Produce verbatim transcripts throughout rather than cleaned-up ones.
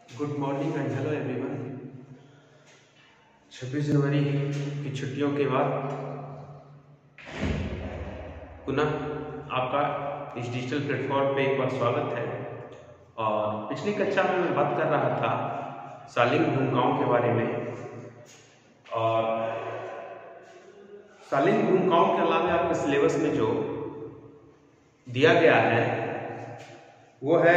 Good morning and hello everyone. छब्बीस जनवरी की छुट्टियों के बाद पुनः आपका इस डिजिटल प्लेटफॉर्म पे एक बार स्वागत है। और पिछली कक्षा में मैं बात कर रहा था शालीन भूमिकाओं के बारे में। और शालीन भूमिकाओं के अलावा आपके सिलेबस में जो दिया गया है वो है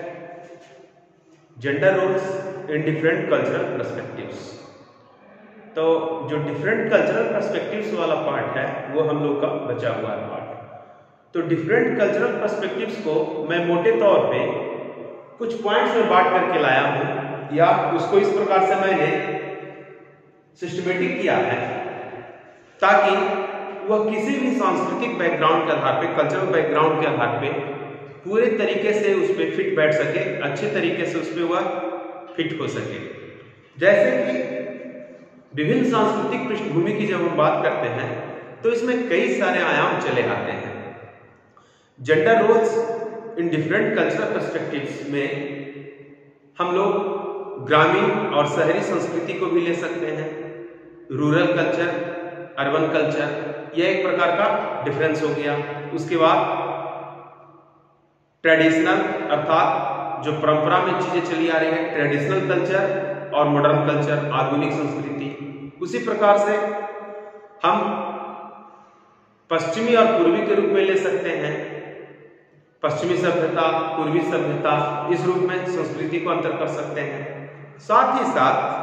gender roles in different cultural perspectives. तो जो डिफरेंट कल्चरल पर्सपेक्टिव्स वाला पार्ट है वो हम लोग का बचा हुआ है पार्ट। तो डिफरेंट कल्चरल पर्सपेक्टिव्स को मैं मोटे तौर पे कुछ पॉइंट्स में बांट करके लाया हूं, या उसको इस प्रकार से मैंने सिस्टमेटिक किया है ताकि वह किसी भी सांस्कृतिक बैकग्राउंड के आधार पे, कल्चरल बैकग्राउंड के आधार पे पूरे तरीके से उस पर फिट बैठ सके, अच्छे तरीके से उस पर वह फिट हो सके। जैसे कि विभिन्न सांस्कृतिक पृष्ठभूमि की जब हम बात करते हैं तो इसमें कई सारे आयाम चले आते हैं। Gender roles in different cultural perspectives में हम लोग ग्रामीण और शहरी संस्कृति को भी ले सकते हैं। रूरल कल्चर, अर्बन कल्चर, यह एक प्रकार का डिफरेंस हो गया। उसके बाद ट्रेडिशनल अर्थात जो परंपरा में चीजें चली आ रही है, ट्रेडिशनल कल्चर और मॉडर्न कल्चर, आधुनिक संस्कृति। उसी प्रकार से हम पश्चिमी और पूर्वी के रूप में ले सकते हैं। पश्चिमी सभ्यता, पूर्वी सभ्यता, इस रूप में संस्कृति को अंतर कर सकते हैं। साथ ही साथ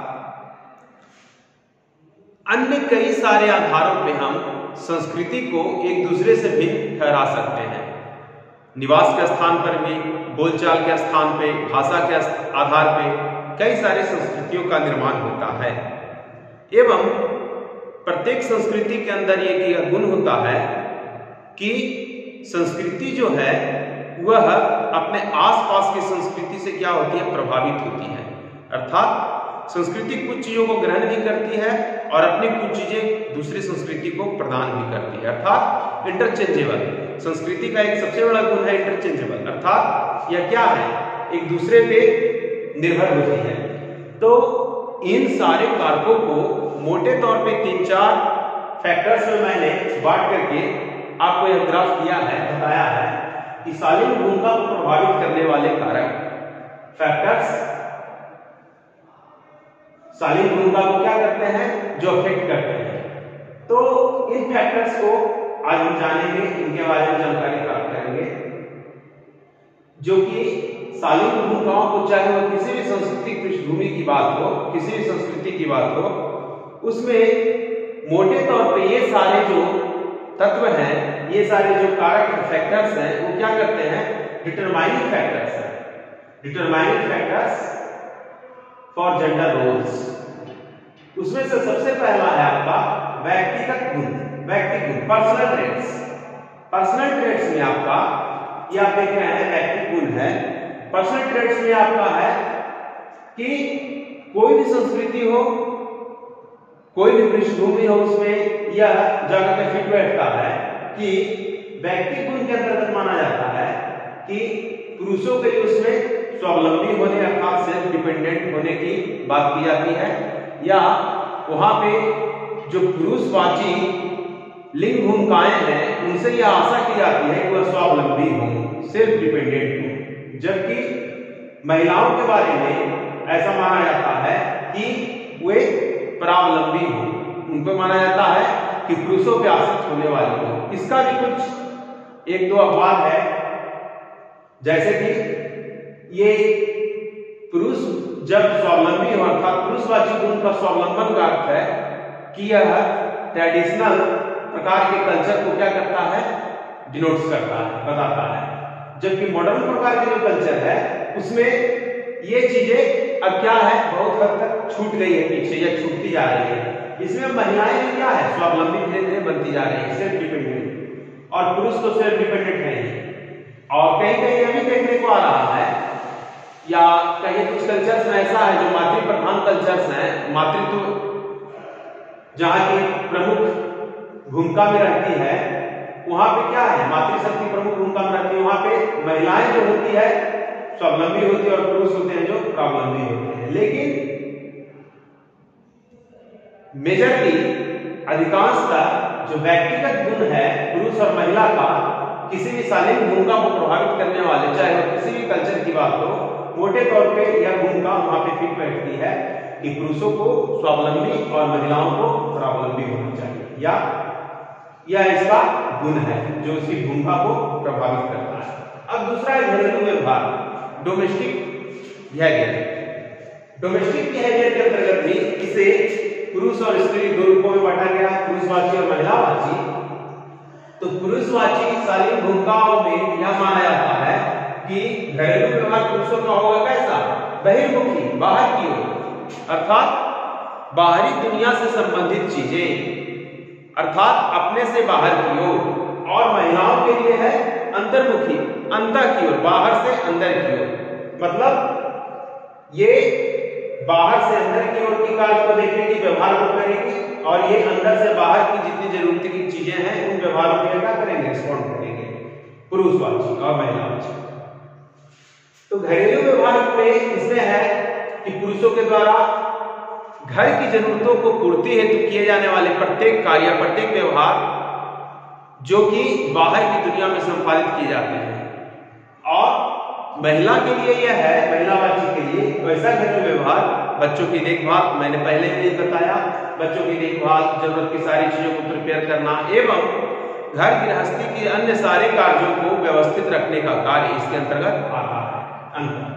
अन्य कई सारे आधारों पे हम संस्कृति को एक दूसरे से भी ठहरा सकते हैं। निवास के स्थान पर भी, बोलचाल के स्थान पे, भाषा के आधार पे कई सारी संस्कृतियों का निर्माण होता है। एवं प्रत्येक संस्कृति के अंदर एक गुण होता है कि संस्कृति जो है वह अपने आसपास की संस्कृति से क्या होती है, प्रभावित होती है। अर्थात संस्कृति कुछ चीजों को ग्रहण भी करती है और अपनी कुछ चीजें दूसरी संस्कृति को प्रदान भी करती है, अर्थात इंटरचेंजेबल। संस्कृति का एक सबसे बड़ा गुण है इंटरचेंजेबल, अर्थात यह क्या है, एक दूसरे पे निर्भर होती है। तो इन सारे कारकों को मोटे तौर पे तीन चार फैक्टर्स में मैंने बांट करके आपको यह ग्राफ दिया है, बताया है कि शालीन भूमिका को प्रभावित करने वाले कारक फैक्टर्स शालीन भूमिका को क्या करते हैं, जो अफेक्ट करते हैं। तो इन फैक्टर्स को आज हम जानेंगे, इनके बारे में जानकारी प्राप्त करेंगे, जो कि शालीन भूमिकाओं को, चाहे वो किसी भी सांस्कृतिक पृष्ठभूमि की बात हो, किसी भी संस्कृति की बात हो, उसमें मोटे तौर पे ये सारे जो तत्व हैं, ये सारे जो कारक फैक्टर्स हैं, वो क्या करते हैं, डिटरमाइनिंग फैक्टर्स हैं। Determining factors for gender roles. उसमें से सबसे पहला है आपका व्यक्तिगत गुण, व्यक्तिगत गुण, पर्सनल ट्रेट्स। पर्सनल ट्रेट्स में आपका, ये आप देख रहे हैं व्यक्तिगत गुण है। पर्सनल ट्रेट्स में आपका है कि कोई भी संस्कृति हो, कोई भी पृष्ठभूमि हो, उसमें यह जगह पे फिट बैठता है कि व्यक्तिगत गुण के अंतर्गत माना जाता है कि पुरुषों के लिए उसमें स्वावलंबी होने अर्थात सेल्फ डिपेंडेंट होने की बात की जाती है, या वहां पे जो पुरुषवाची लिंग भूमिकाएं हैं उनसे यह आशा की जाती है कि वह स्वावलंबी हो, सेल्फ डिपेंडेंट हो। जबकि महिलाओं के बारे में ऐसा माना जाता है कि वे परावलंबी हो, उनको माना जाता है कि पुरुषों पे आश्रित होने वाली हो। इसका भी कुछ एक दो अपवाद है, जैसे कि ये पुरुष जब स्वावलंबी हो, अर्थात पुरुषवाची गुण का स्वावलंबन का अर्थ है कि यह ट्रेडिशनल प्रकार के कल्चर को क्या करता है, डिनोट्स करता है, बताता है। जबकि मॉडर्न प्रकार के जो कल्चर है उसमें ये चीजें अब क्या है, बहुत हद तक छूट गई है पीछे, या छूटती जा रही है। इसमें महिलाएं भी क्या है, स्वावलंबी धीरे धीरे बनती जा रही है, सेल्फ डिपेंडेंट, और पुरुष तो सेल्फ डिपेंडेंट है ही। और कहीं कहीं यह भी देखने को आ रहा है, या कहीं कुछ कल्चर्स में ऐसा है जो मातृ प्रधान कल्चर्स हैं, मातृत्व जहां की प्रमुख भूमिका में रहती है, वहां पे क्या है, मातृशक्ति प्रमुख भूमिका में रहती है, वहां पे महिलाएं जो होती है स्वावलंबी होते हैं और पुरुष होते हैं जो स्वावलंबी होते हैं। लेकिन मेजरली अधिकांशतः जो व्यक्तिगत गुण है पुरुष और महिला का किसी भी शालीन भूमिका को प्रभावित करने वाले, चाहे वो किसी भी कल्चर की बात हो, मोटे तौर पे यह भूमिका वहां पे फिट बैठती है कि पुरुषों को स्वावलंबी और महिलाओं को स्वावलंबी होना चाहिए, या यह इसका गुण है जो इसकी भूमिका को प्रभावित करता है। अब दूसरा है घरेलू व्यवहार, डोमेस्टिक बिहेवियर। डोमेस्टिक बिहेवियर के अंतर्गत भी इसे पुरुष और स्त्री दो रूपों में बांटा गया, पुरुषवाची और महिलावाची। तो पुरुषवाची शालीन भूमिकाओं में यह माना जाता है कि घरेलू व्यवहार पुरुषों का होगा कैसा, बहिर्मुखी, बाहर की ओर, अर्थात बाहरी दुनिया से संबंधित चीजें, अर्थात अपने से बाहर की ओर, और महिलाओं के लिए है अंतर्मुखी, अंदर की ओर, बाहर से अंदर की ओर। मतलब ये बाहर से अंदर की ओर की कार्य को देखेगी, व्यवहार को करेगी, और ये अंदर से बाहर की जितनी जरूरत की चीजें हैं उन व्यवहारों के लिए क्या करेंगे, रिस्पॉन्ड करेंगे, पुरुषवाची और महिलावाची। तो घरेलू व्यवहार में इसमें है कि पुरुषों के द्वारा घर की जरूरतों को पूर्ति हेतु किए जाने वाले प्रत्येक कार्य, प्रत्येक व्यवहार जो कि बाहर की दुनिया में संपादित किए जाते हैं, और महिला के लिए यह है, महिलावाची के लिए वैसा घरेलू व्यवहार, बच्चों की देखभाल, मैंने पहले भी बताया, बच्चों की देखभाल, जरूरत की सारी चीजों को प्रिपेयर करना, एवं घर गृहस्थी के अन्य सारे कार्यों को व्यवस्थित रखने का कार्य इसके अंतर्गत आता है। अंतर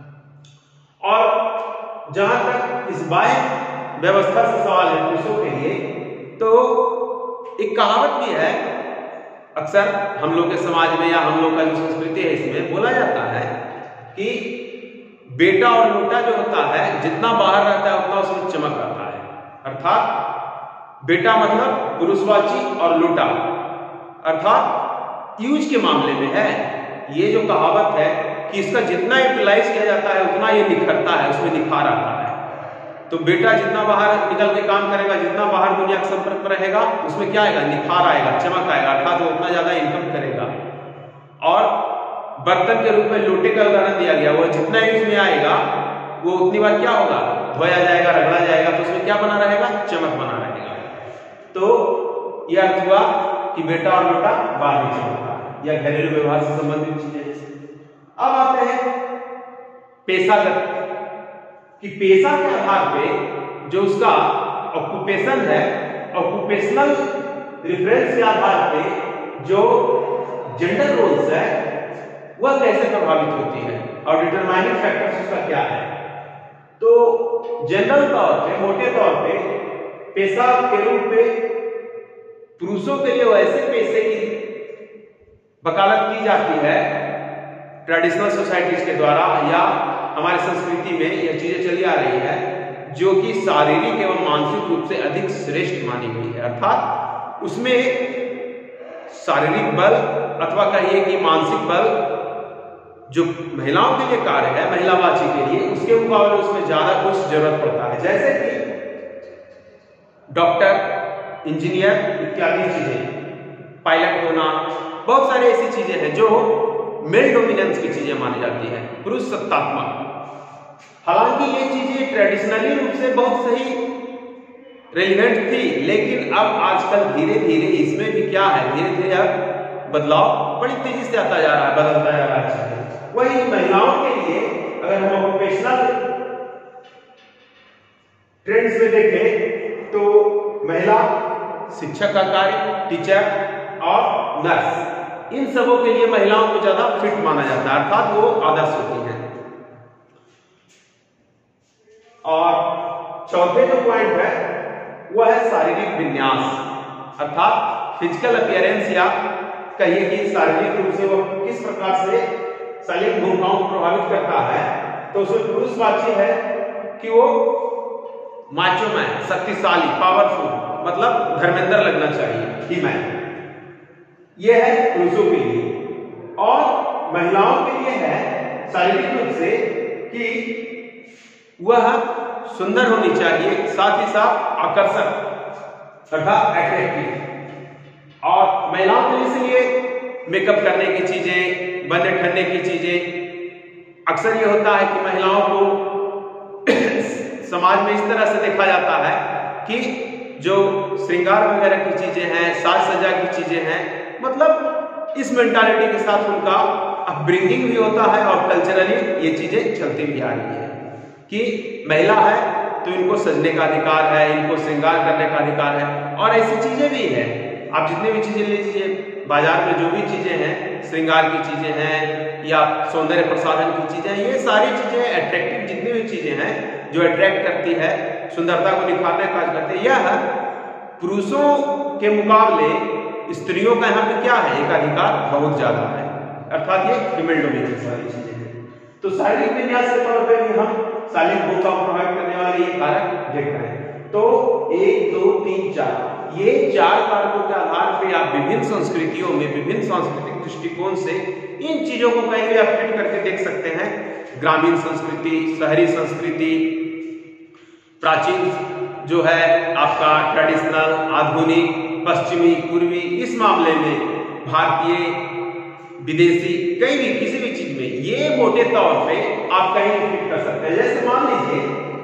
और जहां तक इस बाह्य व्यवस्था से सवाल है पुरुषों के लिए, तो एक कहावत भी है, अक्सर हम लोग के समाज में या हम लोग का जो संस्कृति है इसमें बोला जाता है कि बेटा और लोटा जो होता है जितना बाहर रहता है उतना उसमें चमक आता है। अर्थात बेटा मतलब पुरुषवाची और लोटा अर्थात यूज के मामले में है। ये जो कहावत है कि इसका जितना यूटिलाइज किया जाता है उतना ये निखरता है, उसमें निखार आता है। तो बेटा जितना बाहर निकल के काम करेगा, जितना बाहर दुनिया के संपर्क में रहेगा, उसमें क्या आएगा, निखार आएगा, चमक आएगा, अर्थात वो उतना ज्यादा इनकम करेगा। और बर्तन के रूप में लोटे का उदाहरण दिया गया, वो जितना यूज में आएगा वो उतनी बार क्या होगा, धोया जाएगा, रगड़ा जाएगा, तो उसमें क्या बना रहेगा, चमक बना रहेगा। तो यह अर्थ हुआ कि बेटा और लोटा बाहरी चमक, यह घरेलू व्यवहार से संबंधित चीजें। अब आते हैं पेशागत, कि पेशा के आधार पे जो उसका ऑक्यूपेशन है, ऑक्यूपेशनल रेफरेंस के आधार पे जो जेंडर रोल्स है वह कैसे प्रभावित होती है और डिटरमाइनिंग फैक्टर्स उसका क्या है। तो जनरल तौर पे, मोटे तौर पे पेशा के रूप में पुरुषों के लिए वैसे पेशे की वकालत की जाती है ट्रेडिशनल सोसाइटीज के द्वारा, या हमारी संस्कृति में यह चीजें चली आ रही है जो कि शारीरिक एवं मानसिक रूप से अधिक श्रेष्ठ मानी गई है। अर्थात उसमें शारीरिक बल अथवा कहिए कि मानसिक बल जो महिलाओं के लिए कार्य है, महिलावाची के लिए, उसके मुकाबले उसमें ज्यादा कुछ जरूरत पड़ता है, जैसे कि डॉक्टर, इंजीनियर इत्यादि चीजें, पायलट होना, बहुत सारी ऐसी चीजें हैं जो मेल डोमिनेंस की चीजें मानी जाती है, पुरुष सत्तात्मक। हालांकि ये चीजें ट्रेडिशनली रूप से बहुत सही रेलिवेंट थी, लेकिन अब आजकल धीरे धीरे इसमें भी क्या है, धीरे धीरे अब बदलाव बड़ी तेजी से आता जा रहा है, बदलता जा रहा है। वही महिलाओं के लिए अगर हम ऑक्यूपेशनल ट्रेंड्स में देखें तो महिला शिक्षक का कार्य, टीचर और नर्स, इन सबों के लिए महिलाओं को ज्यादा फिट माना जाता है, अर्थात वो आदर्श होती हैं। और चौथे जो पॉइंट है वह है शारीरिक विन्यास, अर्थात फिजिकल अपीयरेंस, या कहिए कि शारीरिक रूप से वो किस प्रकार से शारीरिक भूमिकाओं को प्रभावित करता है। तो उसमें पुरुषवाची है कि वो माचो मैन, शक्तिशाली, पावरफुल, मतलब धर्मेंद्र लगना चाहिए, ही मैन, यह है पुरुषों के लिए। और महिलाओं के लिए है शारीरिक रूप से कि वह सुंदर होनी चाहिए, साथ ही साथ आकर्षक अर्थात अट्रैक्टिव। और महिलाओं के लिए इसलिए मेकअप करने की चीजें, बनने ठनने की चीजें, अक्सर ये होता है कि महिलाओं को समाज में इस तरह से देखा जाता है कि जो श्रृंगार वगैरह की चीजें हैं, साज सज्जा की चीजें हैं, मतलब इस मेंटालिटी के साथ उनका अपब्रिंगिंग भी होता है और कल्चरली ये चीजें चलती भी आ रही है कि महिला है तो इनको सजने का अधिकार है, इनको श्रृंगार करने का अधिकार है। और ऐसी चीजें भी है, आप जितने भी चीजें ले लीजिए, बाजार में जो भी चीजें हैं, श्रृंगार की चीजें हैं या सौंदर्य प्रसाधन की चीजें हैं, ये सारी चीजें अट्रैक्टिव जितनी भी चीजें हैं जो अट्रैक्ट करती है, सुंदरता को निखारने का कार्य करती है, यह पुरुषों के मुकाबले स्त्रियों का यहाँ पे क्या है, एक अधिकार बहुत ज्यादा है, अर्थात ये फीमेल डोमिनेंस वाली चीजें हैं। तो शारीरिक विन्यास के तौर पर भी हम शारीरिक भोग को प्रभावित करने वाले ये कारक देख रहे हैं। तो एक दो तीन चार, ये चार कारकों के आधार पर आप विभिन्न संस्कृतियों में विभिन्न सांस्कृतिक दृष्टिकोण से इन चीजों को कहीं भी आप फिट करके देख सकते हैं। ग्रामीण संस्कृति, शहरी संस्कृति, प्राचीन जो है आपका ट्रेडिशनल, आधुनिक, पश्चिमी, पूर्वी, इस मामले में भारतीय, विदेशी, कहीं भी किसी भी चीज में ये मोटे तौर पे आप कहीं भी फिट कर सकते हैं। जैसे मान लीजिए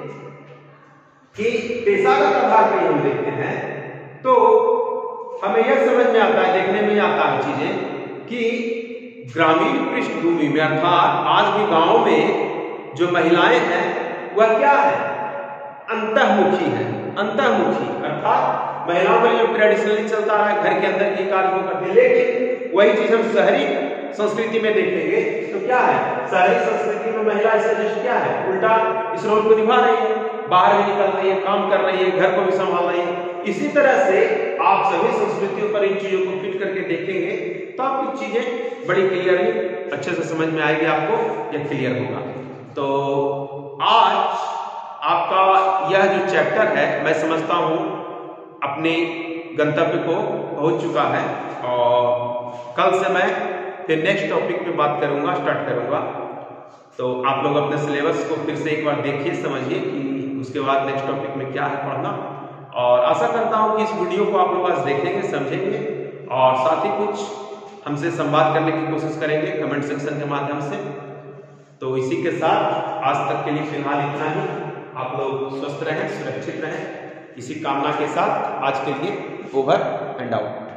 कि पेशागत आधार पर हम देखते हैं तो हमें यह समझ में आता है, देखने में आता है चीजें कि ग्रामीण पृष्ठभूमि में अर्थात आज भी गांव में जो महिलाएं हैं वह क्या है, अंतर्मुखी है। अंतर्मुखी अर्थात महिलाओं का जो ट्रेडिशनली चलता रहा है घर के अंदर की कार्य को करते, लेकिन वही चीज हम शहरी संस्कृति में देखेंगे तो क्या है, शहरी संस्कृति में महिला ऐसा जैसे क्या है, उल्टा इस रोल को निभा रही है, बाहर भी निकल रही है, काम कर रही है, घर को भी संभाल रही है। इसी तरह से आप सभी संस्कृतियों पर इन चीजों को फिट करके देखेंगे तो आपकी चीजें बड़ी क्लियरली अच्छे से समझ में आएगी, आपको यह क्लियर होगा। तो आज आपका यह जो चैप्टर है मैं समझता हूं अपने गंतव्य को पहुंच चुका है और कल से मैं फिर नेक्स्ट टॉपिक पे बात करूंगा, स्टार्ट करूंगा। तो आप लोग अपने सिलेबस को फिर से एक बार देखिए, समझिए कि उसके बाद नेक्स्ट टॉपिक में क्या है पढ़ना, और आशा करता हूं कि इस वीडियो को आप लोग आज देखेंगे, समझेंगे और साथ ही कुछ हमसे संवाद करने की कोशिश करेंगे कमेंट सेक्शन के माध्यम से। तो इसी के साथ आज तक के लिए फिलहाल इतना ही। आप लोग स्वस्थ रहें, सुरक्षित रहें, इसी कामना के साथ आज के लिए ओवर एंड आउट।